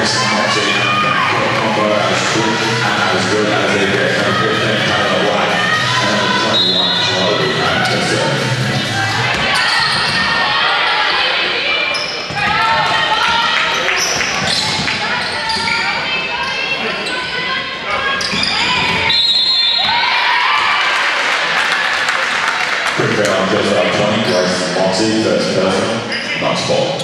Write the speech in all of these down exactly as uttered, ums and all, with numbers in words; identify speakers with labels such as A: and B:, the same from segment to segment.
A: Jason Martin and combo as quick and as good as they get. Number fifteen, Tyler White, and number twenty-one, Chloe Anderson. Quick foul on just out twenty, Grace Moxie, first person, nice ball.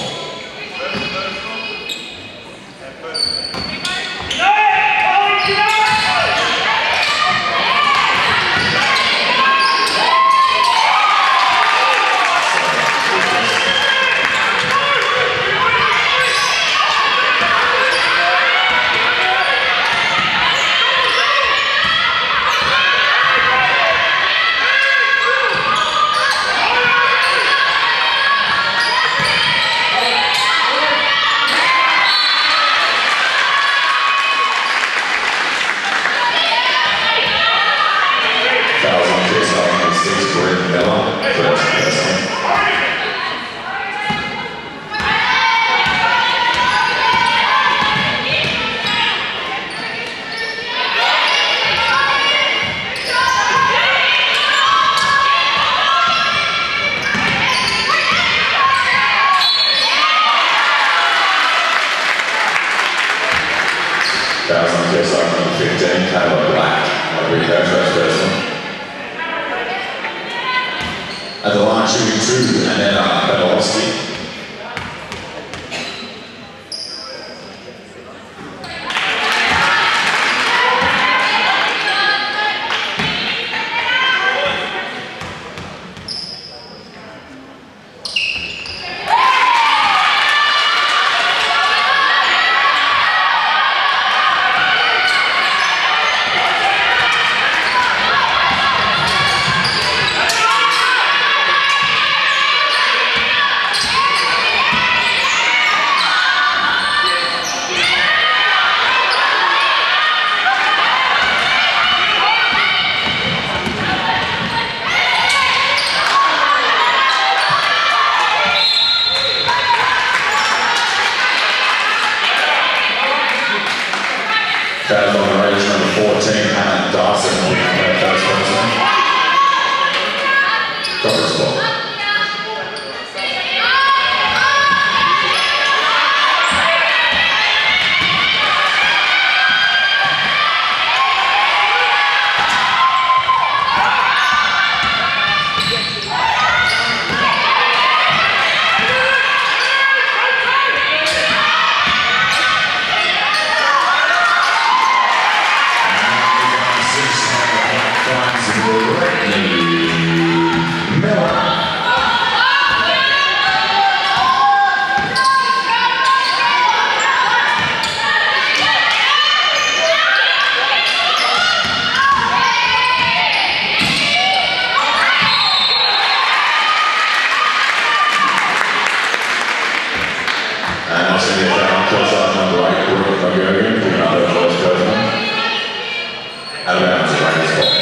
A: Fouls on clear side number fifteen, Taylor Black, on rebound first person. At the line shooting two, and then uh, Badalowski. Fouls on the range, number fourteen, Hannah Dawson, first person. Coverage ball. And also the foul kill shot number eight, Brooke Magarian, picking up her first person. Out of bounds, Raiders ball.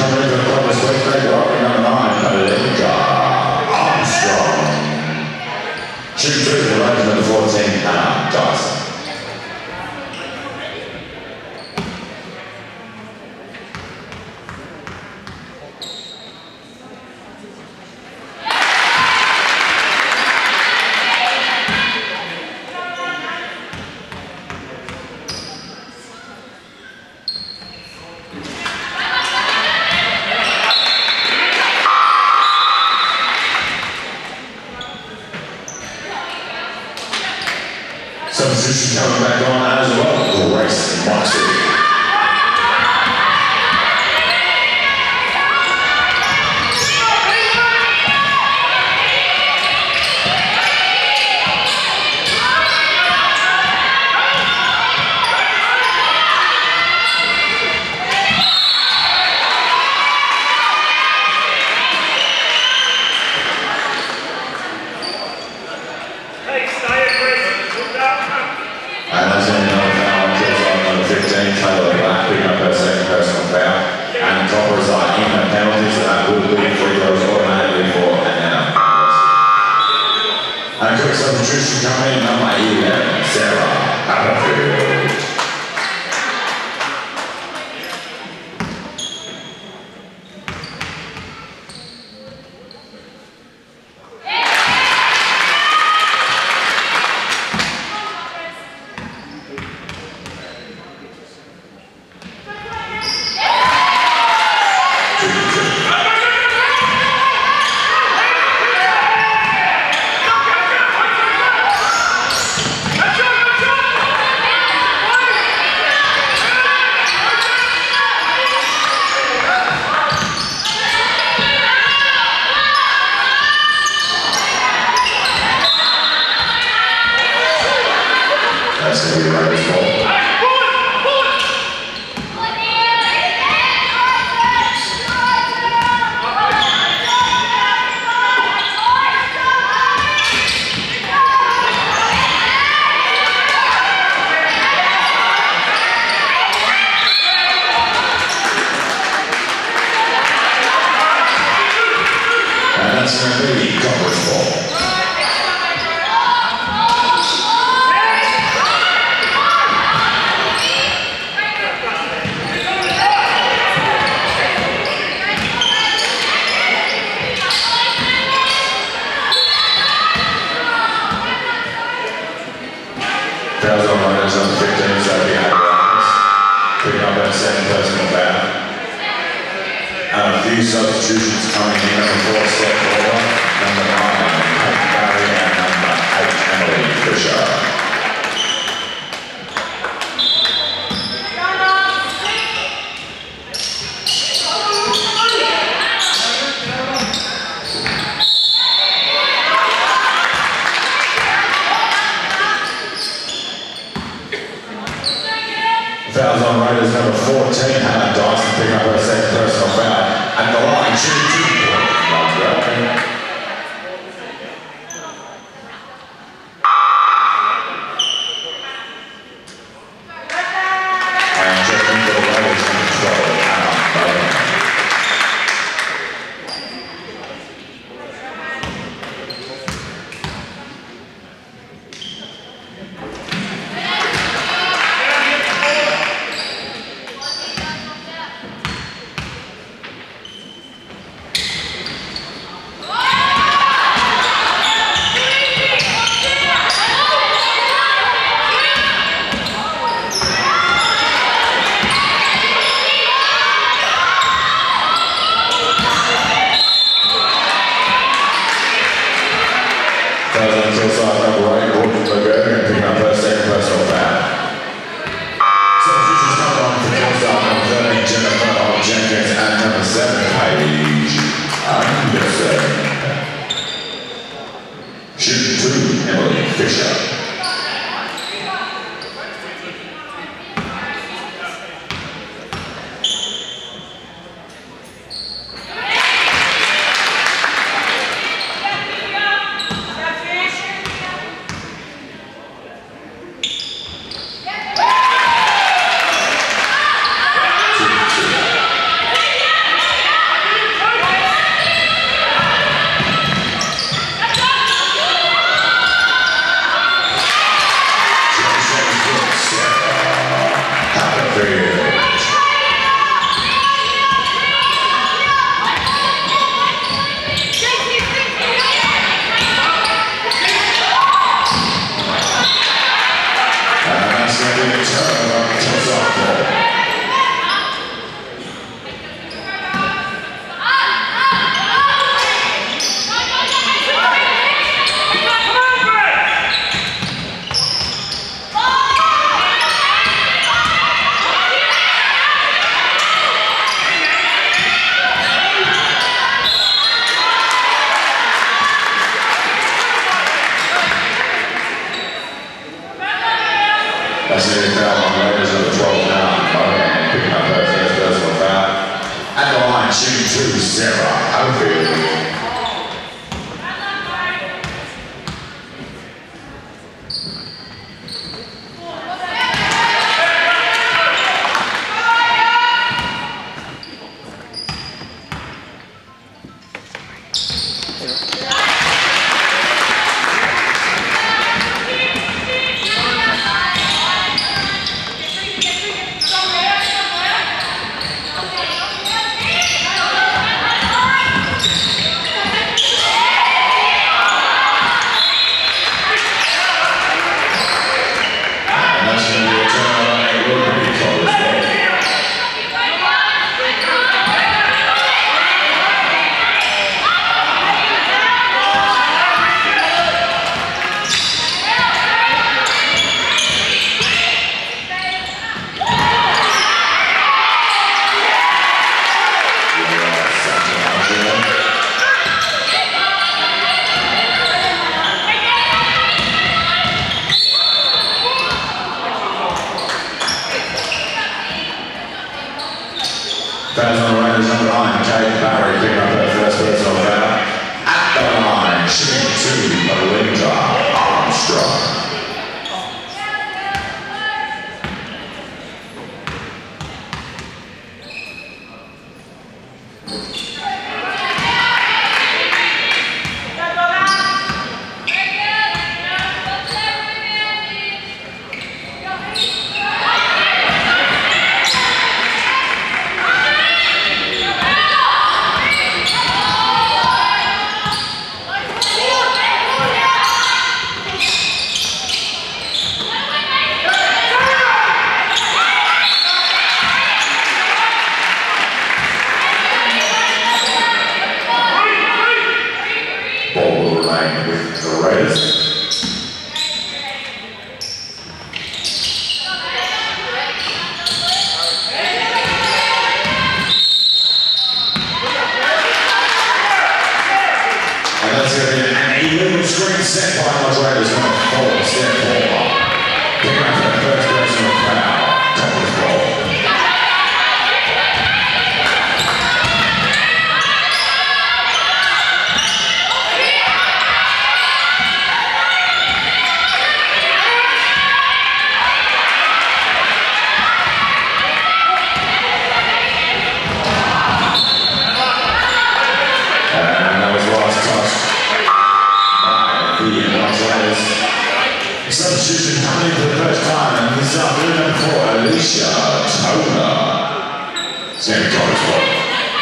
A: coming in from the club this week, they got number nine, Belinda Armstrong. Shooting through for the ladies, number fourteen, Hannah Dyson. Substitution coming back on as well, Grace Moxie. And that's only another foul on trips on number fifteen, Taylor Black, picking up her second personal foul. And the toppers are in the penalty, so that will be free throws automatically for Anna. And a quick substitution coming in, number eleven, Sarah Haverfield. That's going to be the right ball. And that's going to be Copper's ball. Fouls on runners number fifteen, so behind the lines. Picking up that second personal foul. And a few substitutions coming in. Number four, Steph Waller. Number nine, Kate Barry. And number eight, Emily Fisher. Fouls on Raiders number fourteen, Hannah Dyson, picking up her second personal foul at the line, shooting two points. And checking for the Raiders number twelve, Hannah Dyson. shooting two, Sarah Outfield. Fans on the right is number nine, Kate Barry, picking up her first personal foul. At the line, shooting two, Melinda Armstrong. Ball line with the Raiders. And that's going to be an illegal screen set by the Raiders on a four step forward. Picking up their first personal foul. Top of the ball. Substitution coming in for the first time, and this is afternoon number four, Alicia Toner. Same time as well.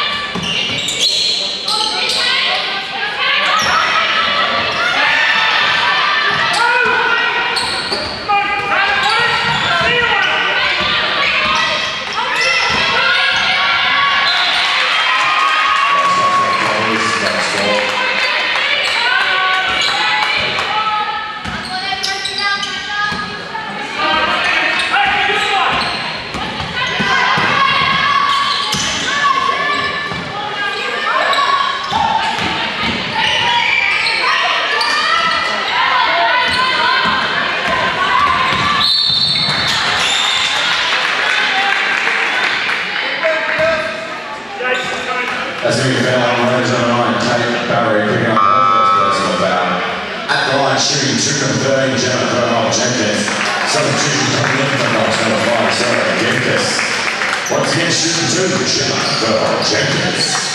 A: As we foul on Raiders number nine, Kate Barry picking up her first personal foul. At the line, shooting two from thirteen, Jennifer Jenkins. Substitution coming in for Knox number five, Sarah Jenkins. Once again, shooting two, Jennifer Jenkins.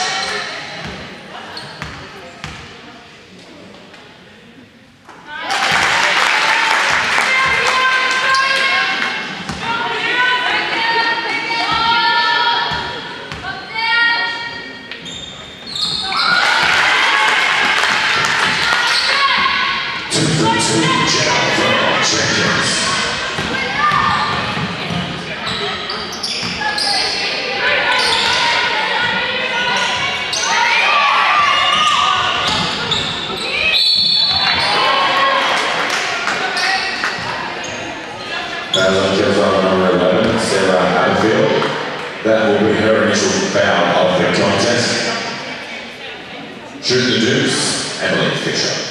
A: Fouls on kills on number eleven, Sarah Outfield. That will be her initial foul of the contest. Shooting the deuce, Emily Fisher.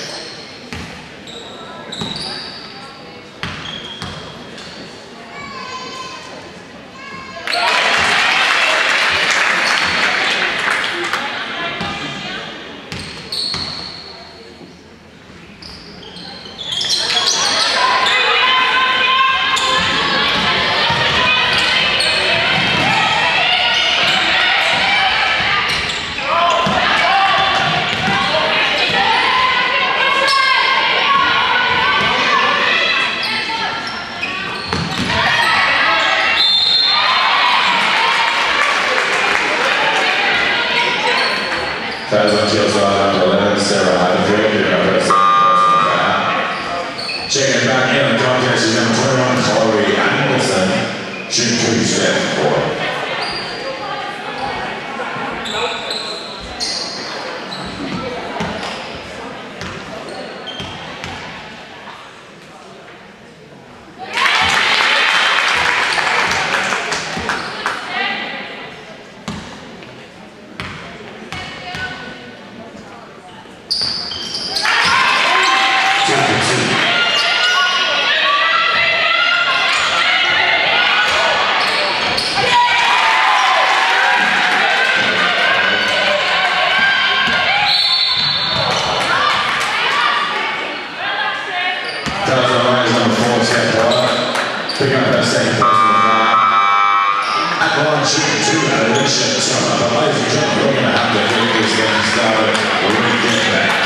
A: Fouls on Teal side number eleven, Sarah Heidenfield, picking up her second personal foul. Checking back in the contest is number twenty-one, Chloe Anderson, shooting two step four. Picking up that second personal foul. At one, shooting two out of this shot. So, but ladies and gentlemen, we're going to have to get this game started when we get back.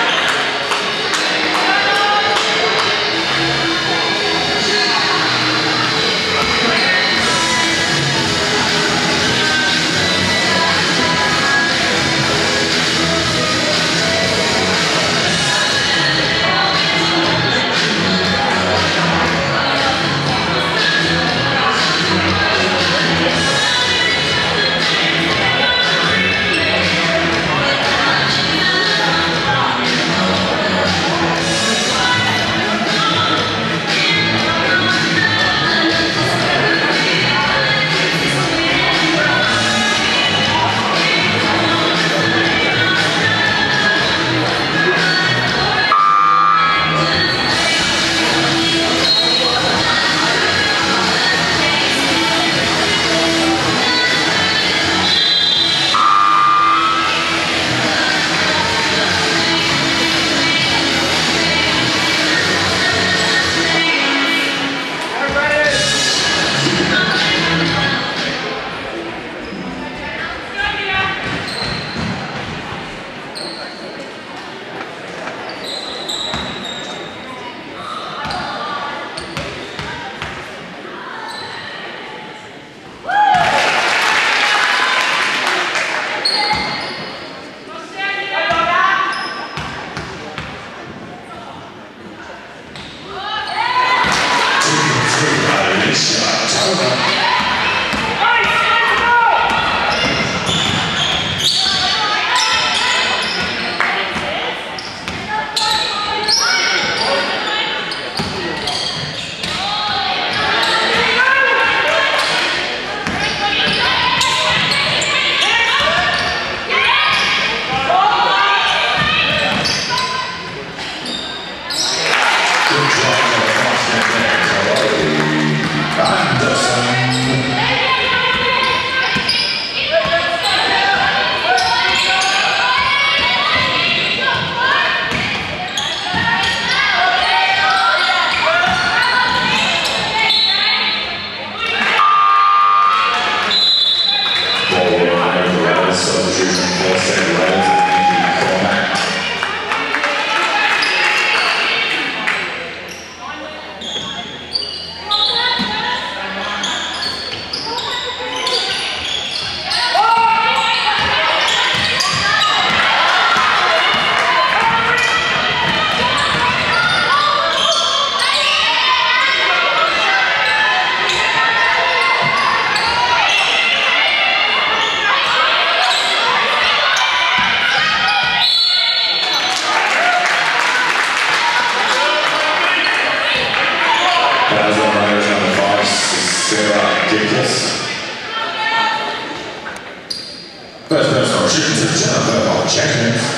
A: First personal shooting to Jennifer Jenkins.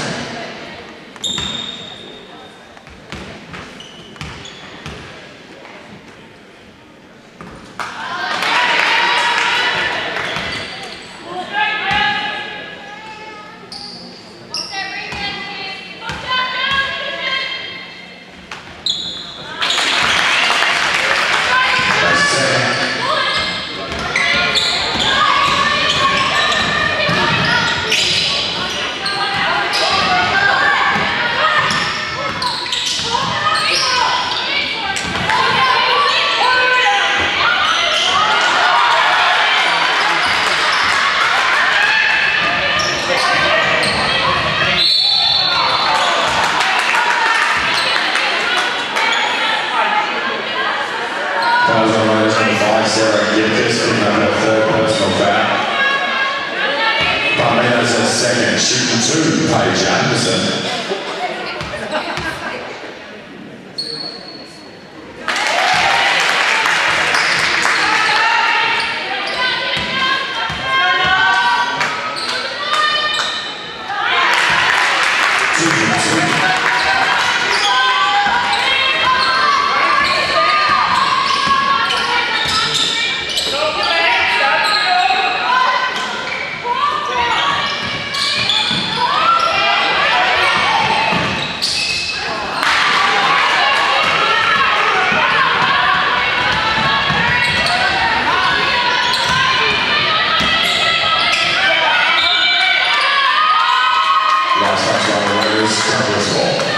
B: Go!
A: second, shooting two, Paige Anderson. Last touch by the Raiders, Douglas Hall.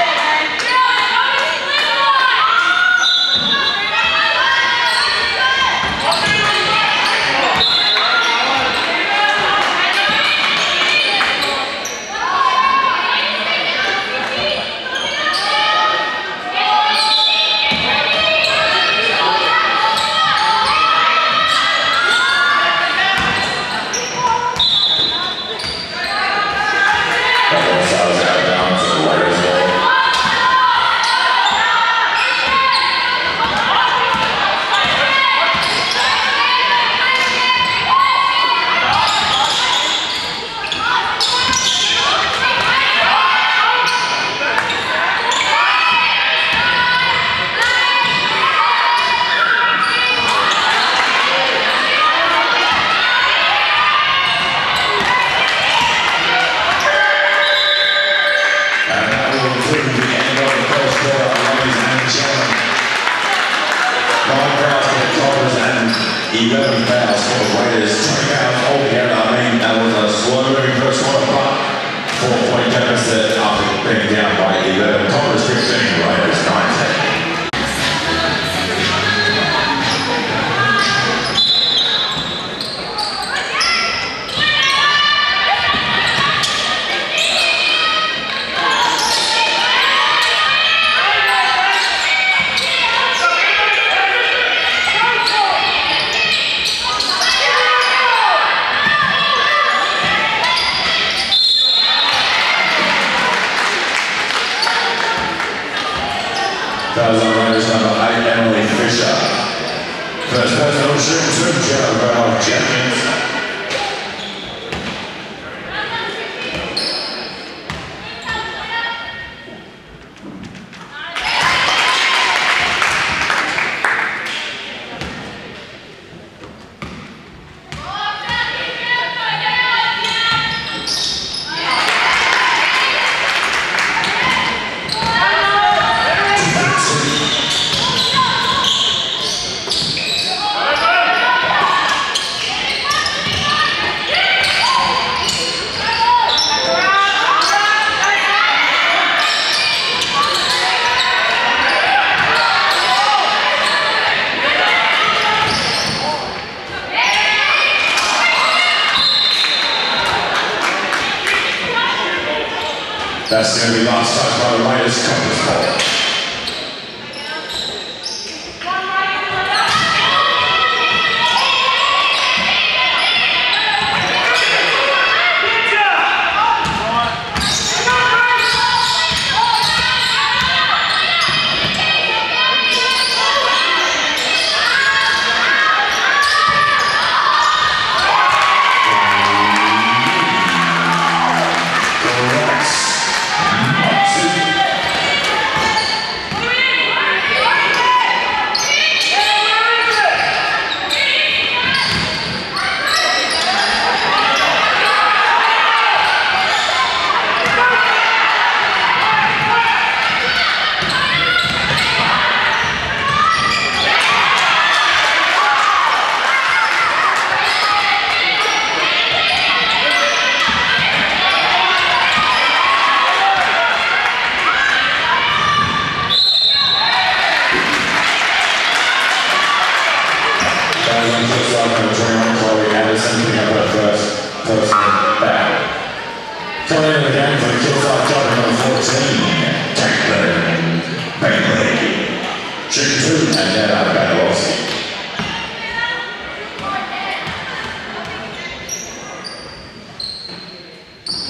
A: eleven fouls for the Raiders, twenty fouls altogether. I mean, that was a slow-moving first quarter, but four-point deficit after being down by eleven. Conference fifteen, Raiders nineteen. Fouls on Raiders number eight, Emily Fisher. First personal shooting to Jennifer Jenkins. That's going to be last touch by the Raiders, Conference Hall. Chloe Anderson picking up her first personal foul. Coming in the game for the Killside Job number fourteen, Caitlin Bailey. Shooting two, and then out of Banalowski.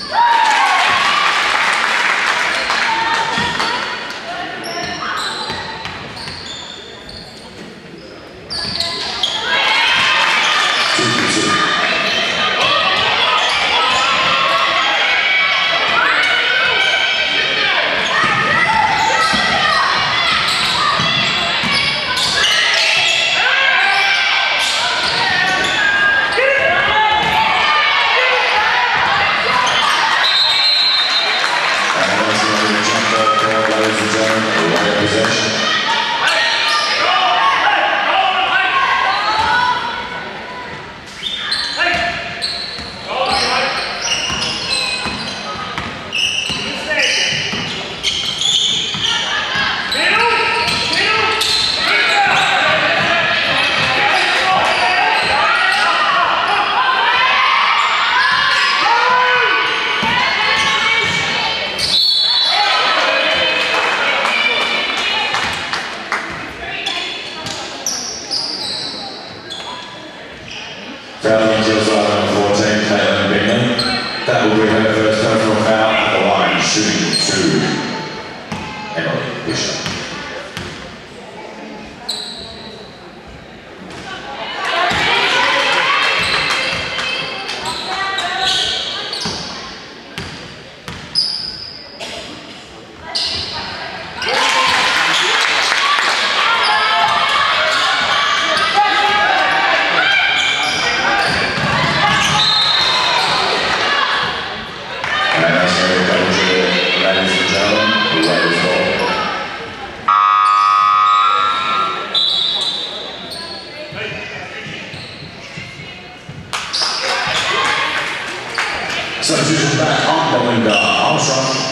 A: Fouling into side number fourteen, Caitlin Bingley. That will be her first personal foul at the line, shooting two. Emily Bishop. Substitution back on Belinda Armstrong.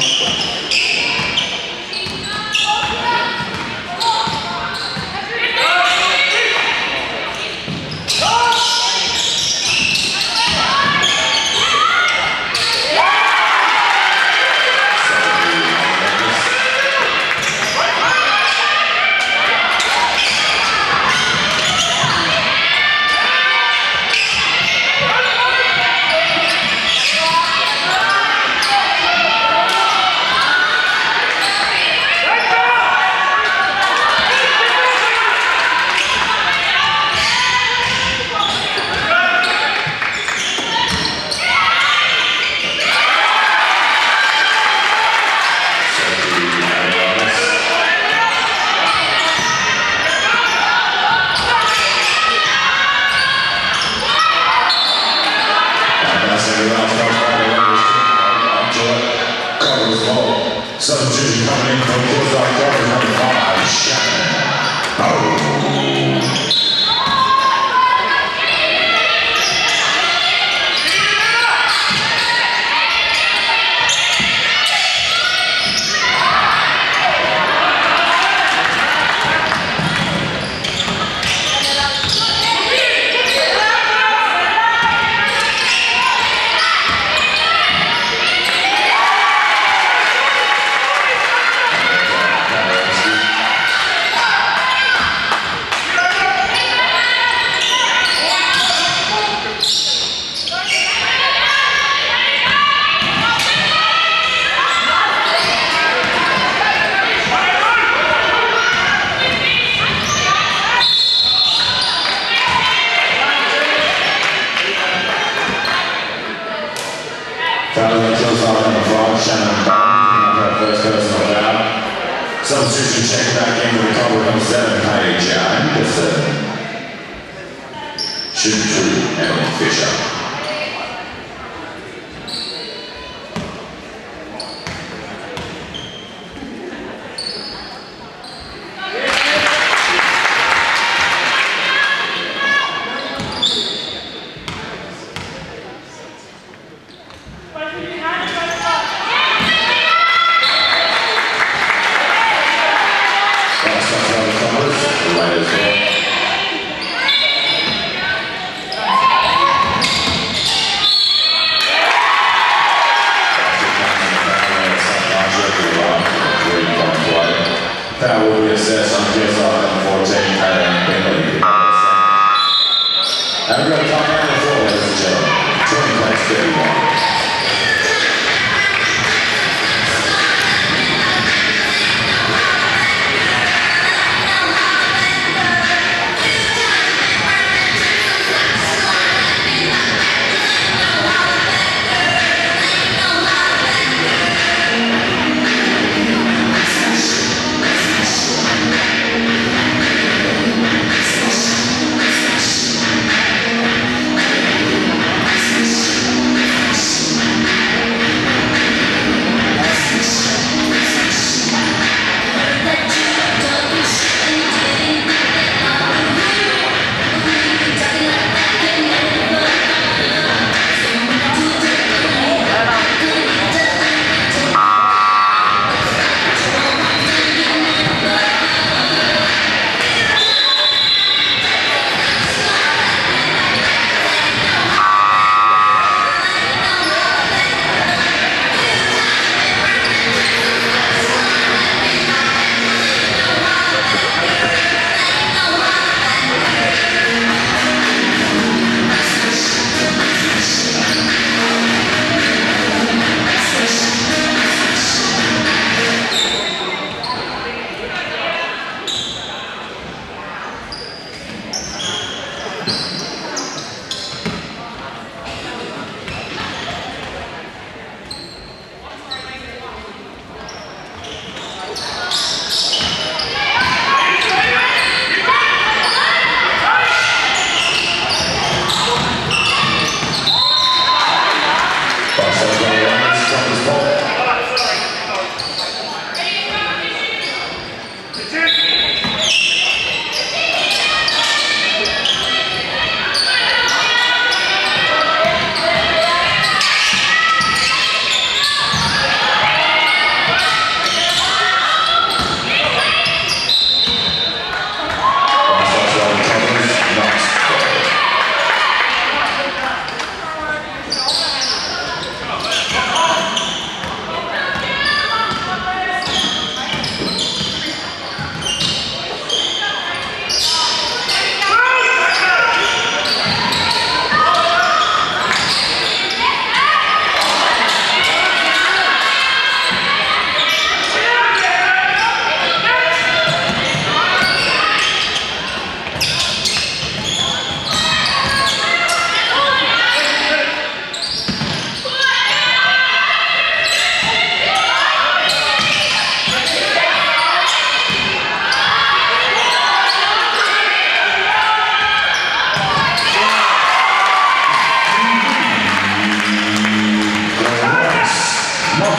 A: Substitution coming in from Courtside Covers number five, Shannon. Oh. Fouling into side number five, Shannon Bond, picking up her first personal foul. Substitution checking back in with the cover number seven, Paige Anderson. Shooting two, Emily Fisher. That will be assessed on P S R number fourteen, Caitlin Bingley. And we're going to come down the floor, ladies and gentlemen. twenty points, thirty-one.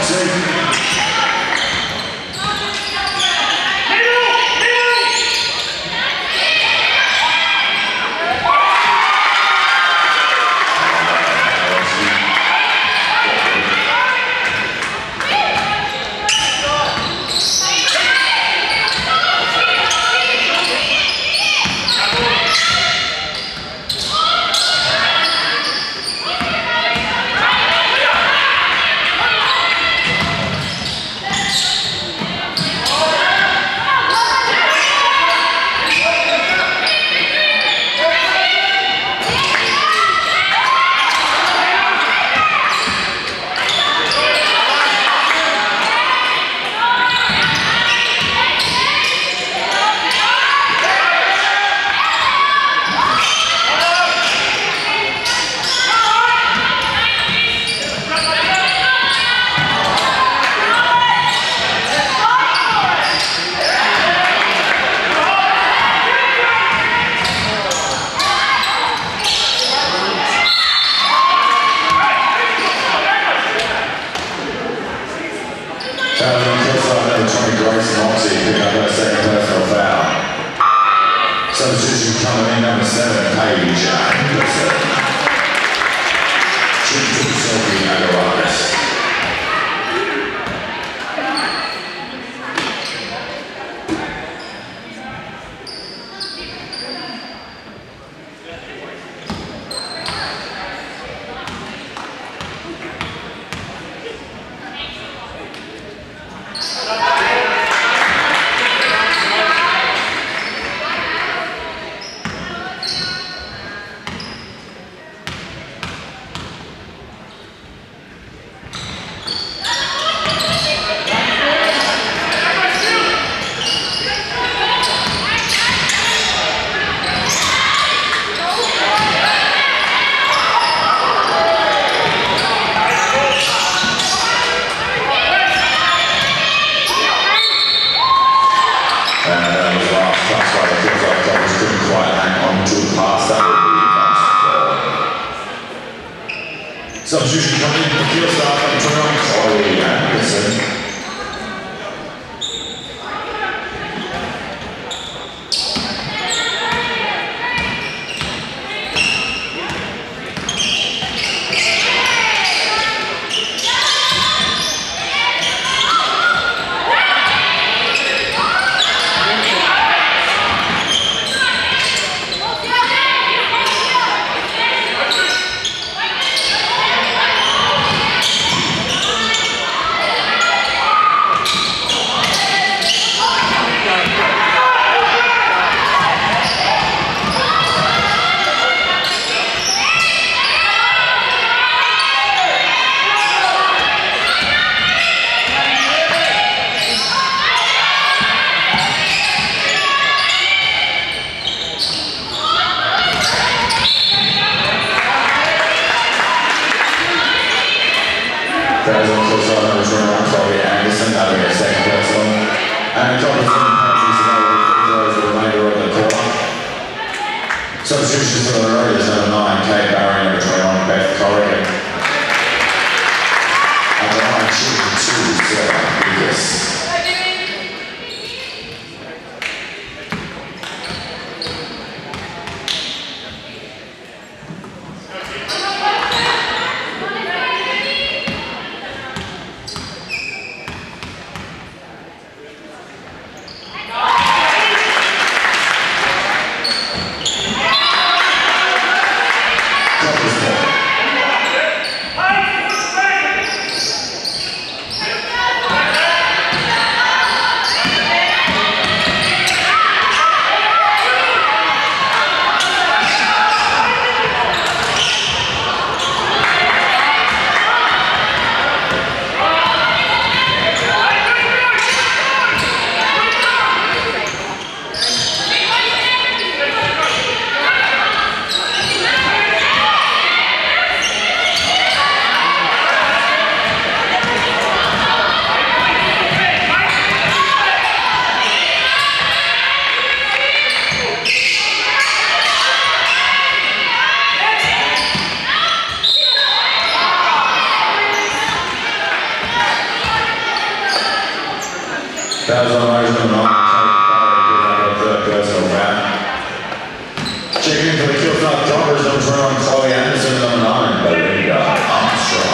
A: Substitution coming in, number seven, Paige Anderson. Chintu Sophie Agarwal. Substitution coming in for field start, number twenty-one, Chloe Anderson. There's also shot number twenty-one, Chloe Anderson, that'll be a second personal. And a couple of penalties to go with the remainder of the quarter. Substitutions for the Royals, number nine, Kate Barry, number twenty-one, Beth Corrigan. Number nine, Children two, Sarah Lucas. Fouls on riders number nine, Tate Barry, gives up a third personal foul. Checking in for the Kilmarnock Droppers, number twenty-one, Chloe Anderson, number nine, Belinda Armstrong.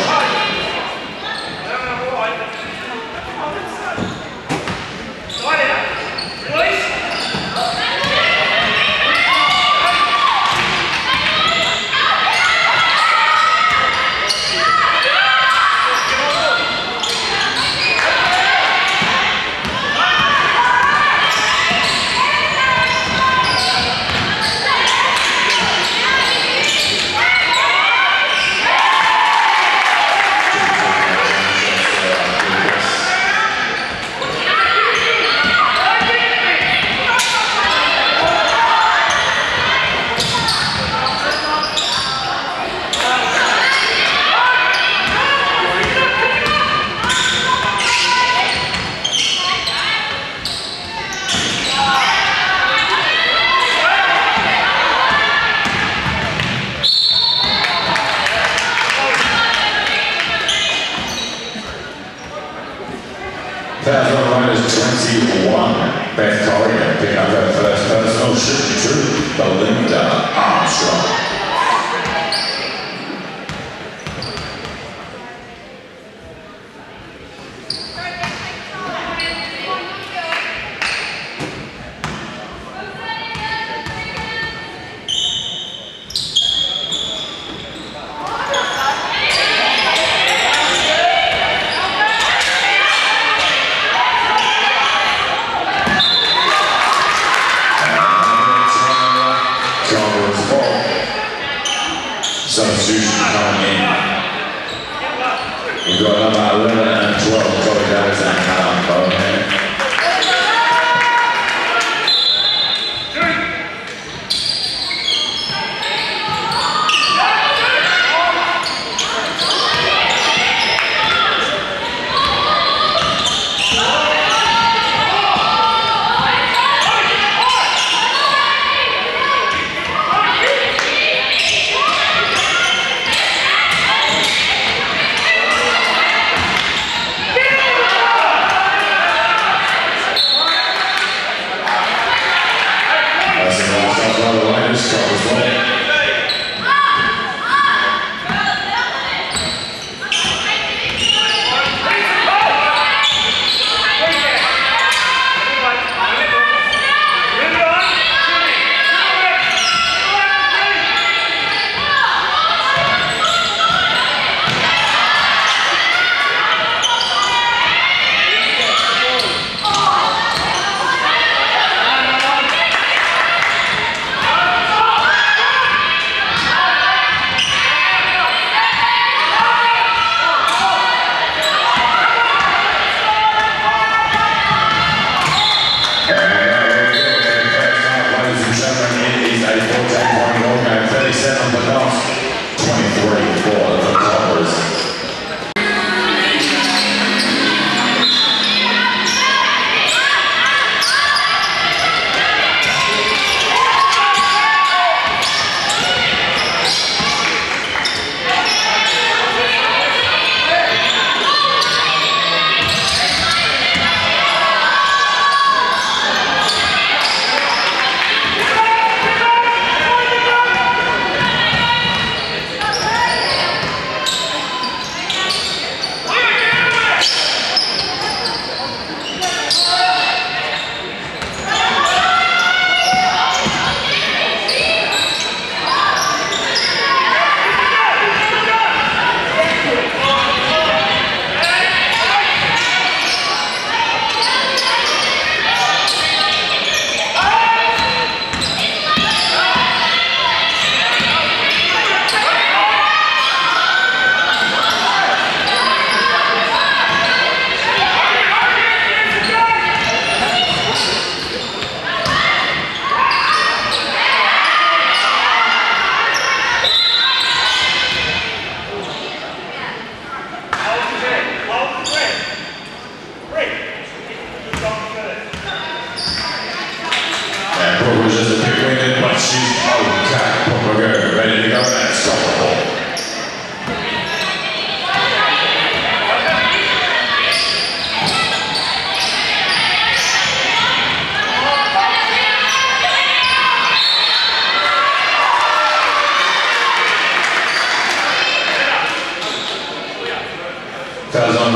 A: Fouls on riders twenty-one, Beth Collier picking up her first personal, shooting to Belinda Armstrong. Substitution coming in. We've got number eleven and twelve, Chloe Davis and Callum Bowman.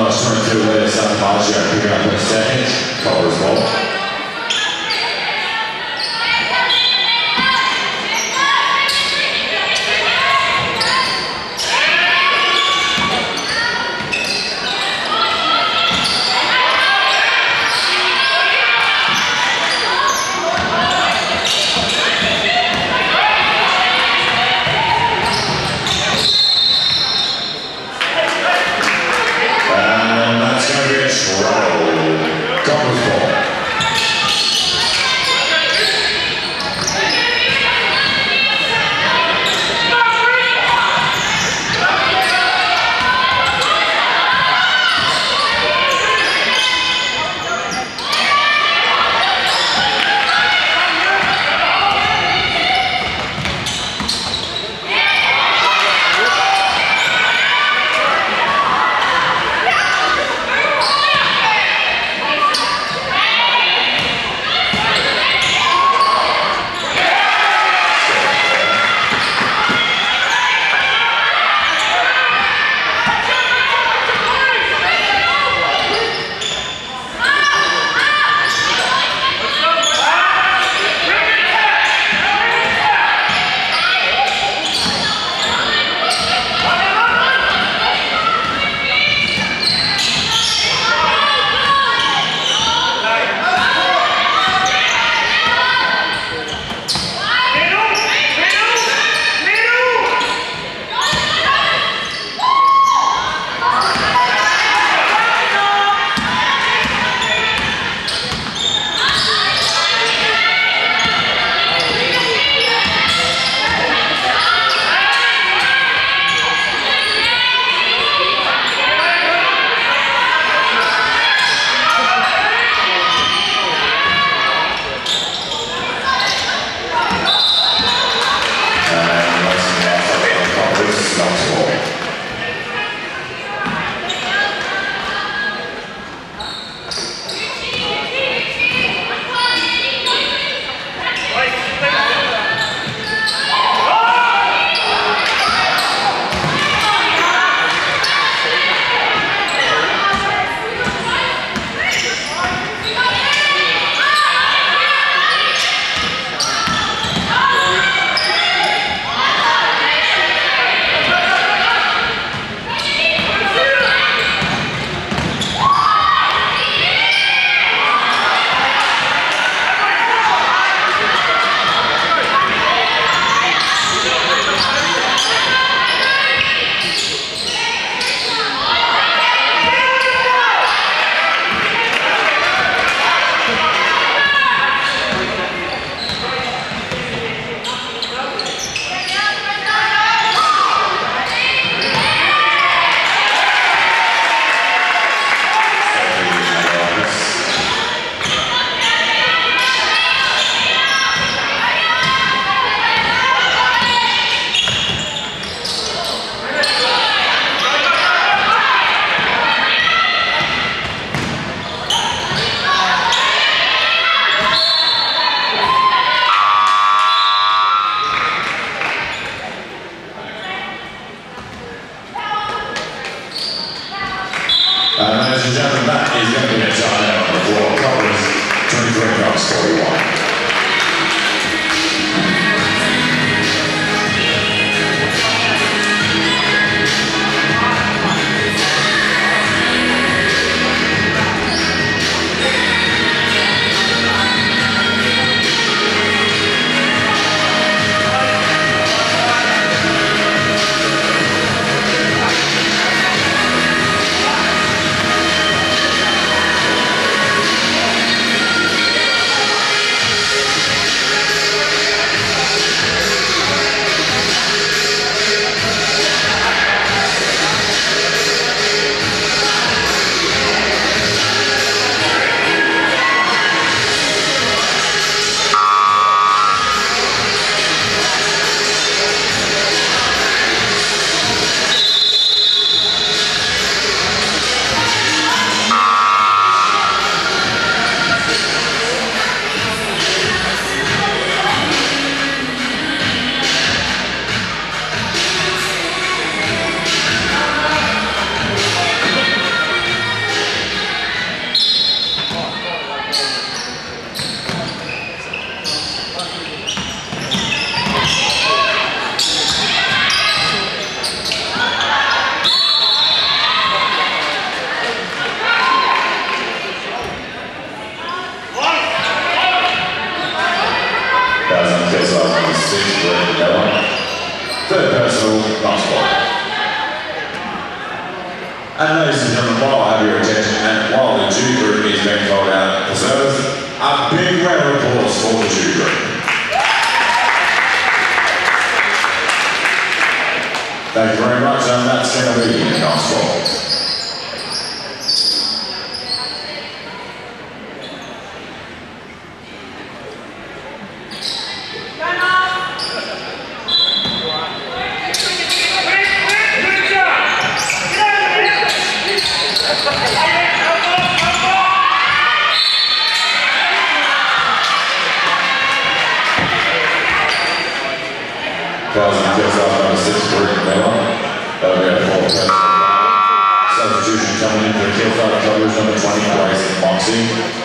A: Class twenty-two Ladies San Marcio picking up in second, Copper's ball. Ladies and gentlemen, that is going to be a time out on the floor. Copper's twenty-three Cross forty-one. six, green yellow. Third personal, last ball. And ladies and gentlemen, while I have your attention and while the Jew group is being called out for service, a big round of applause for the Jew group. Thank you very much, and that's going to be the last ball. Thousand kills off number six, Greg Miller. That'll be a four personal foul. Substitution coming in for the kill five coverage, number twenty, Grayson Moxie.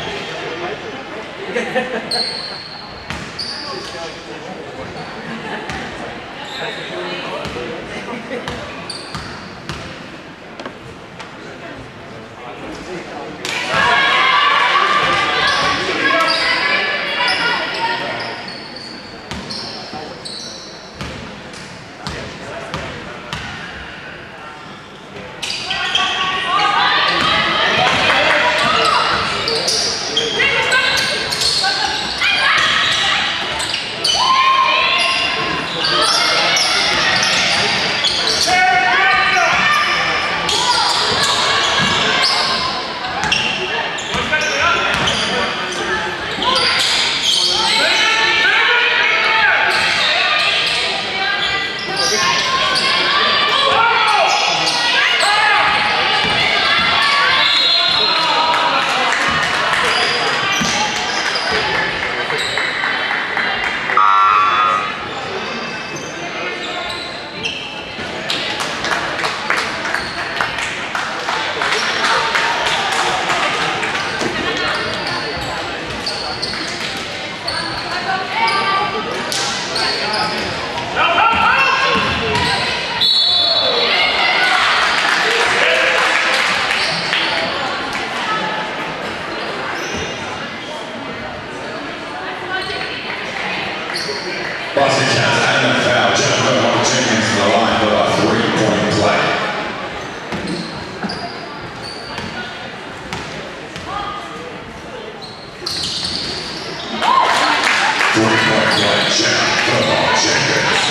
A: Boston Chance and the foul. Jennifer opportunity to the line for a three-point play. Three-point play, Jennifer Jenkins.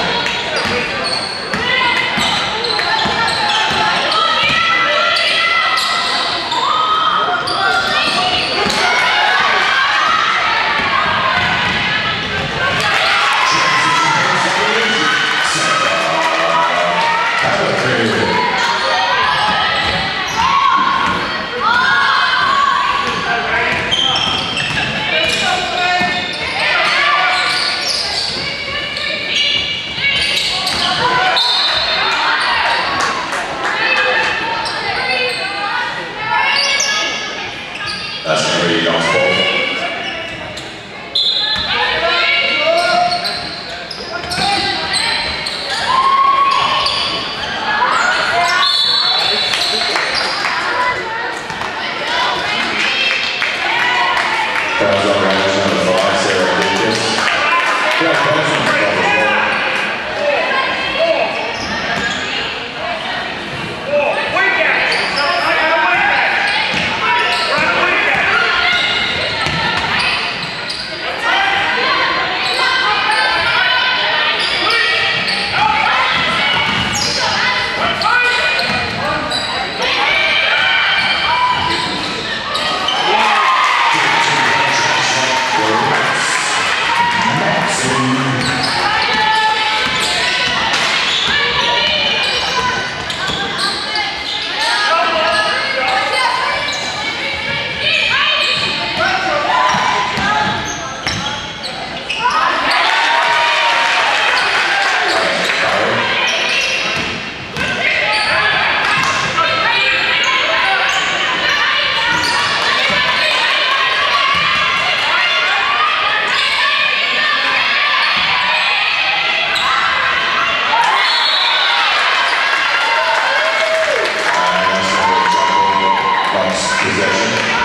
A: That's going to be the last ball. Fouls on range number five, Sarah Lucas. Yeah, fouls on the top as well.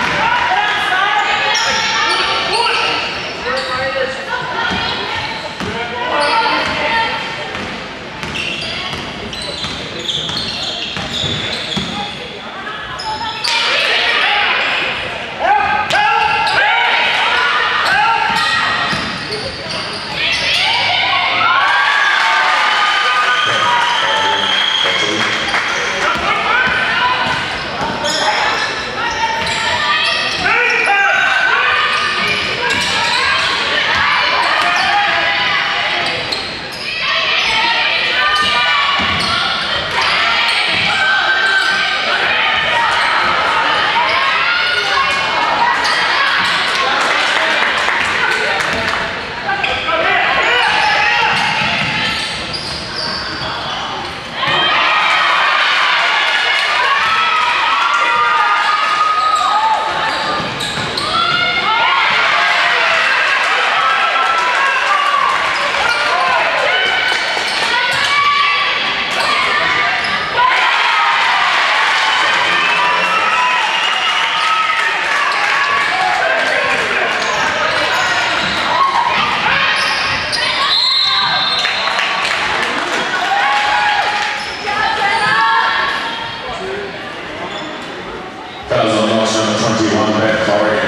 A: Possession.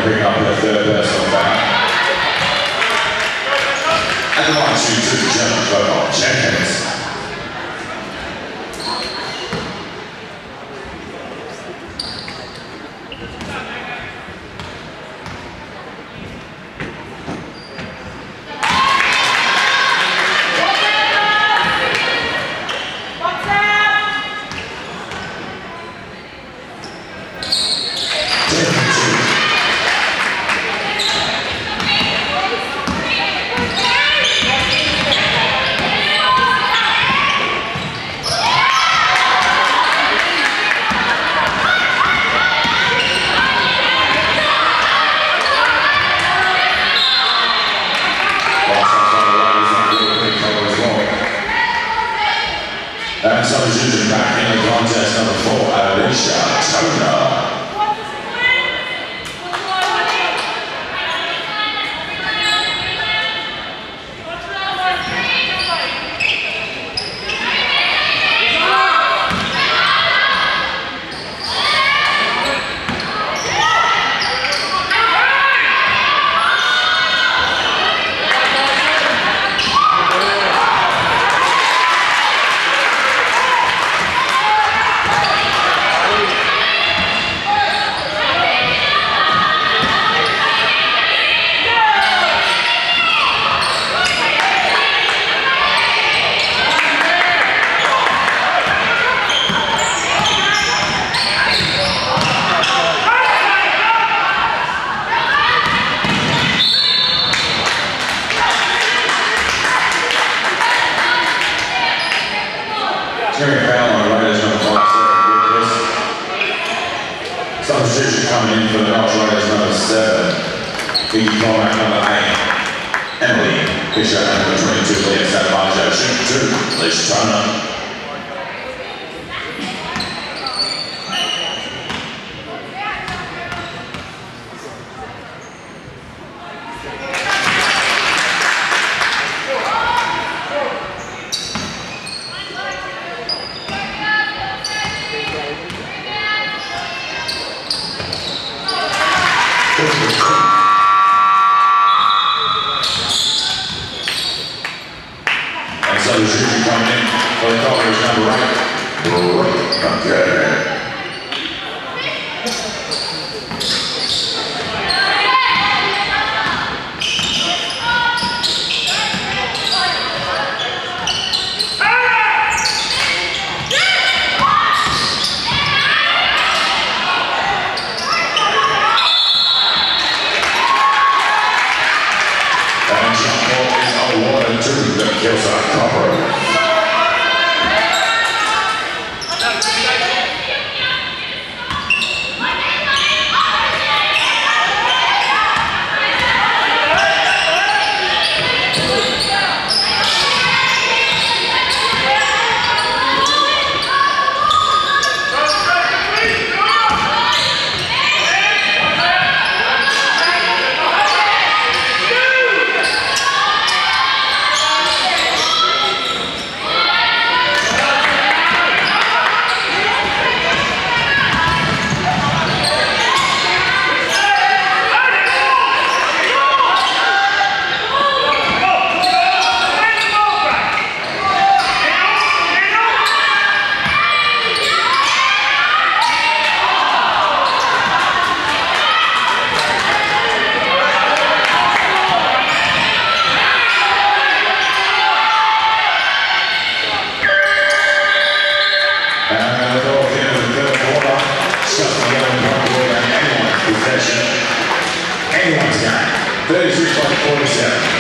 A: pick up her third personal foul. And the one two to Gemma Football Jenkins. And substitution back in the contest, number four, Alicia Toner. Jerry Fallon, right as number five, seven. Substitution coming in for the Knox Riders, number seven. Vicky Cormack, number eight. Emily Fisher, number twenty-two. Leah Savaggio, shoot two. Liz Toner. And substitution coming in for the Cowboys, number eight. Okay. Awarded to the Killside Copper. Anyone's got thirty-three point four seven.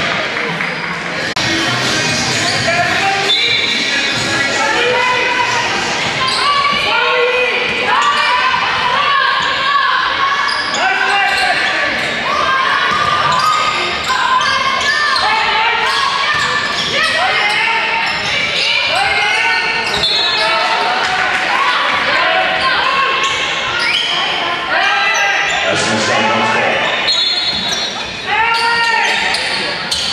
A: That's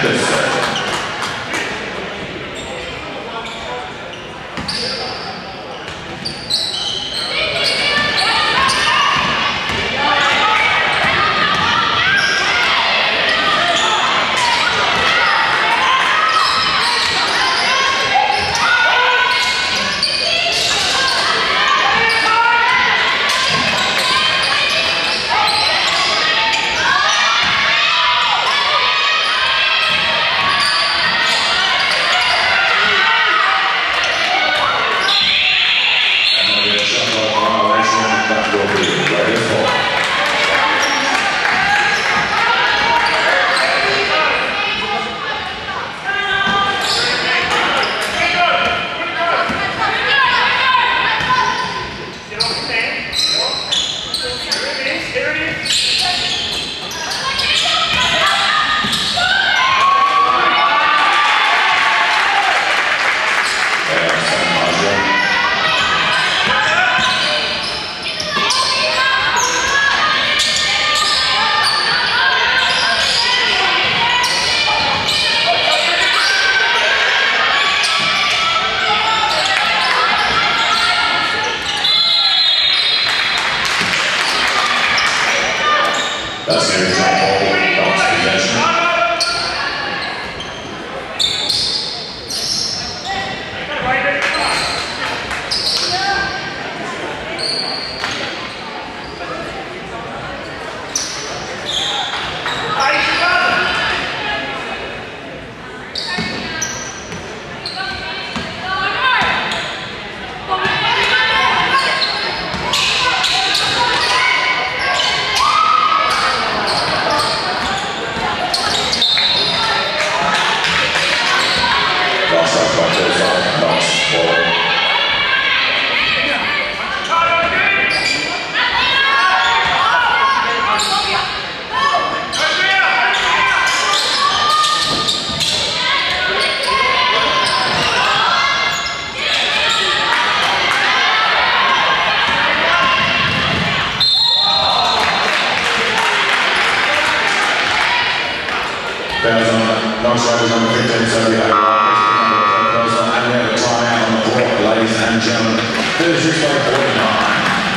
A: Anderson. That's the example, bounce possession. Fouls on non-strikers on the fifteen, so the other and we have a timeout on the clock, ladies and gentlemen. thirty-six by forty-nine.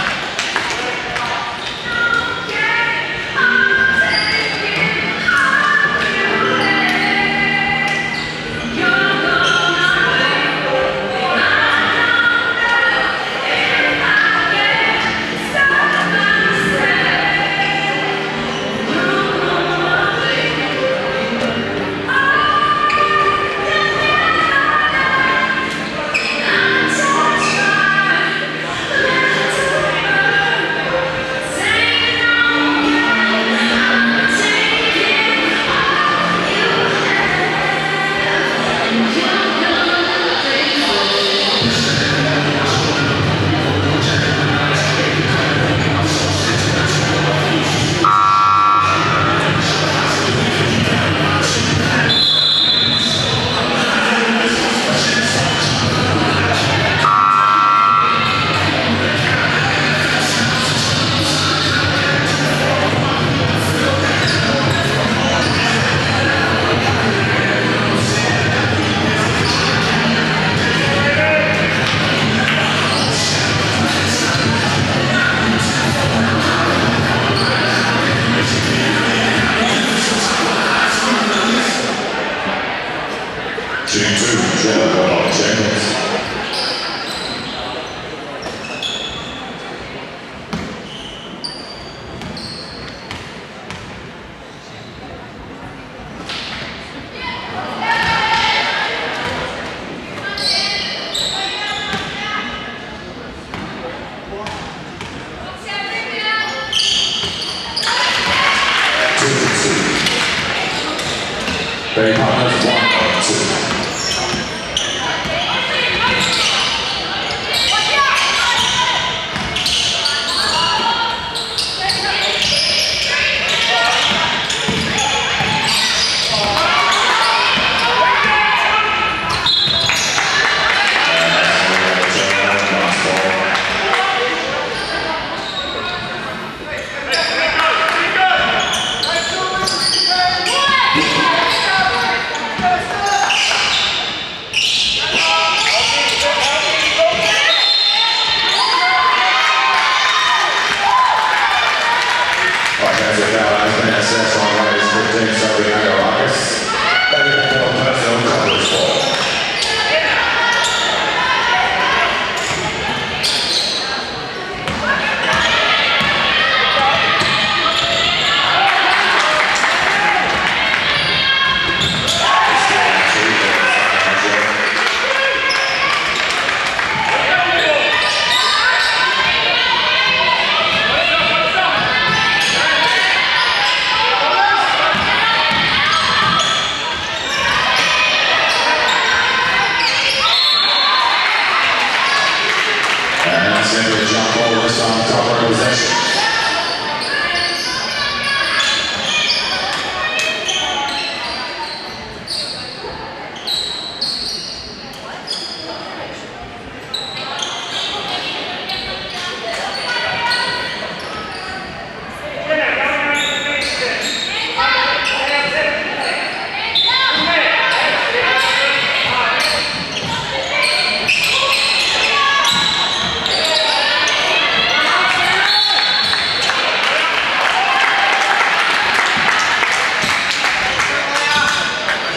A: They have one or two.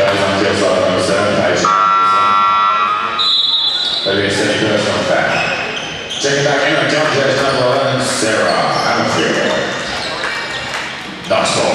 A: Goes on field side number seven, Paige. That'll be a steady personal foul. Checking back in on John Jazz number eleven, Sarah Hammerfield. Nice ball.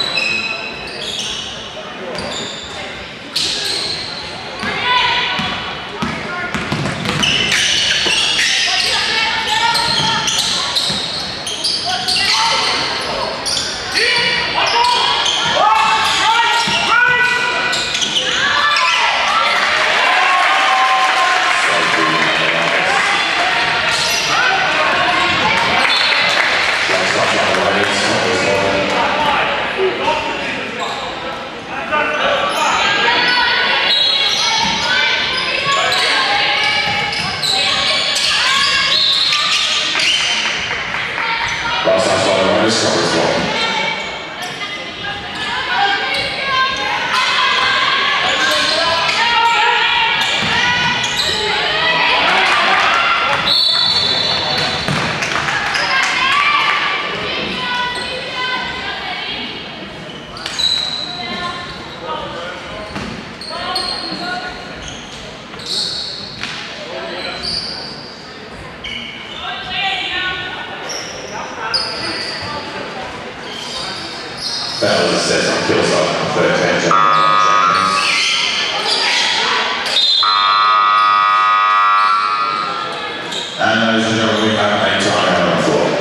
A: That was a set on kill side number thirteen, John Jenkins. And ladies and gentlemen, we have a time out on the floor.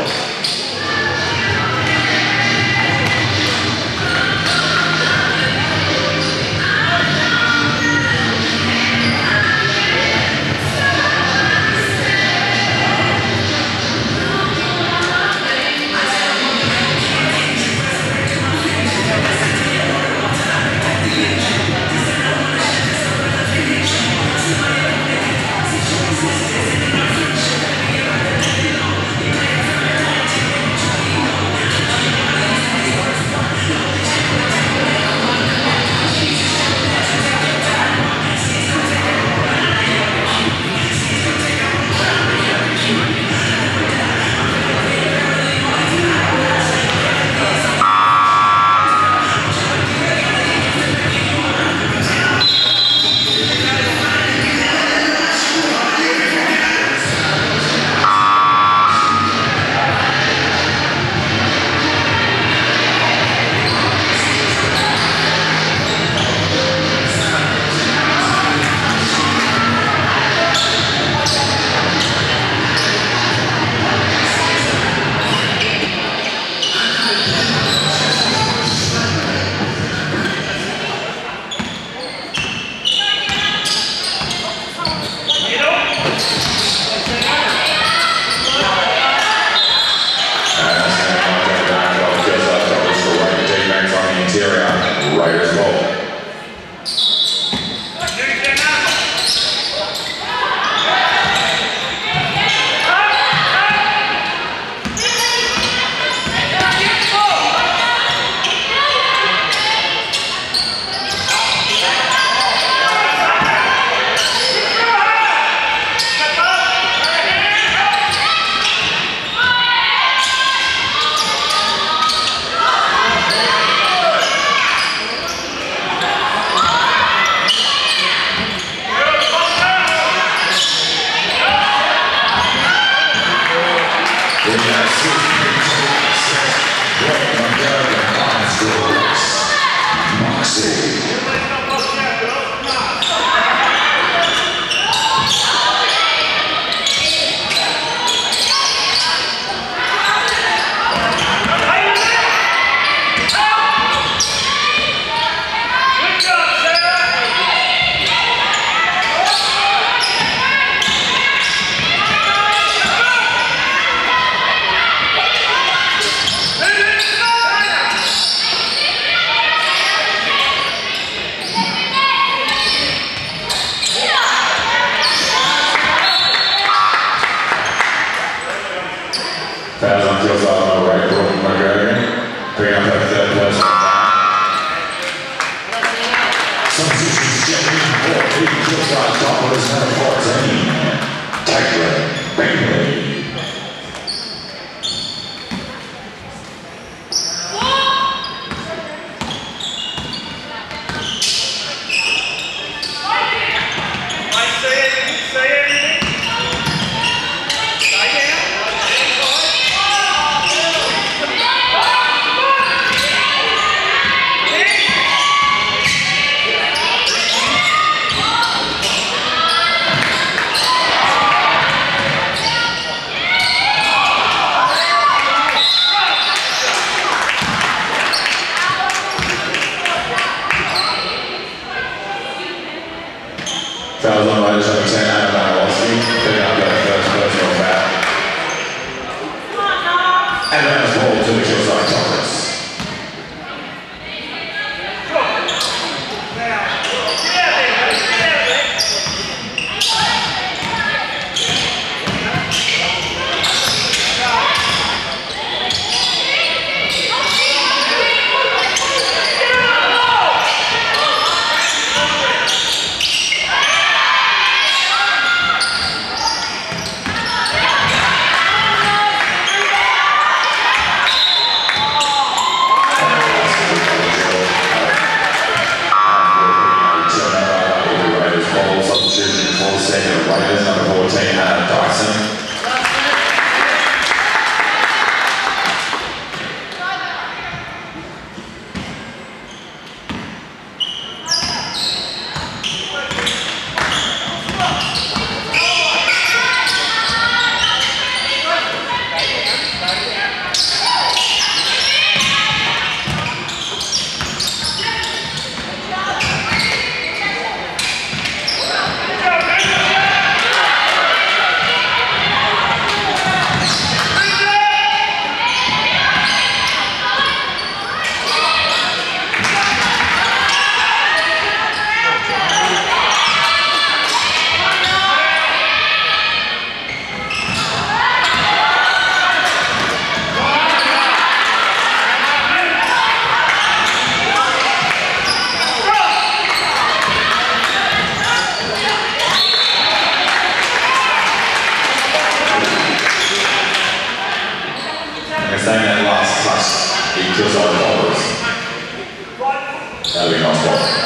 A: Fouls on field side number eight, Brooklyn McGregor. Bring up her third person. Substitutions checking in for the field side top was number fourteen, Tyler Bingley. Fouls on riders number ten, Anna Malinowski, picking up their first personal foul. And that's the ball to the Hillside Chocolates. Riders number fourteen, Hannah Dyson. Saying that last touch, he kills all the ballers. That'll be nice ball.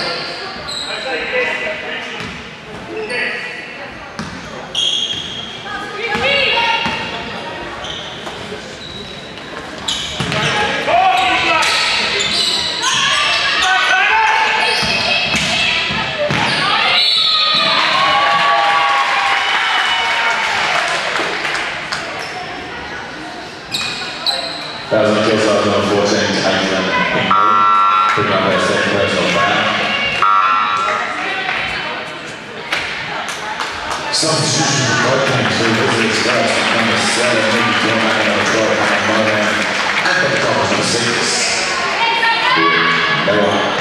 A: That was on Hillside number fourteen, Caitlin Pinkley, picking up their second personal foul. Substitution for both teams through Wizards first, number seven, Nikki Gilman, number twelve, Hannah Modan, and for the Dockers number six, they won.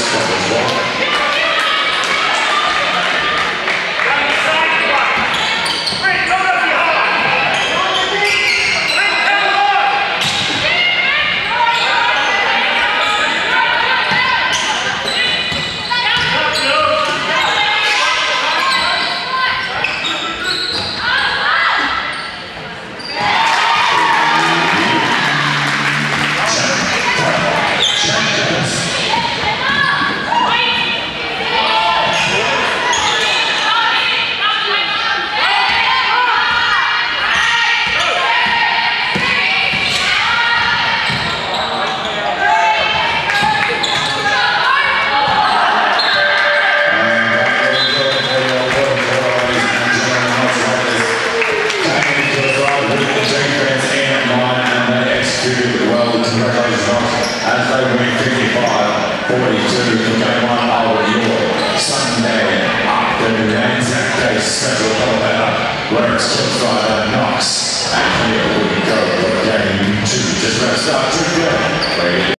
A: stop as well. As they win fifty-five forty-two for game one over York. Sunday afternoon, Anzac Day special held out where it's Kilsyth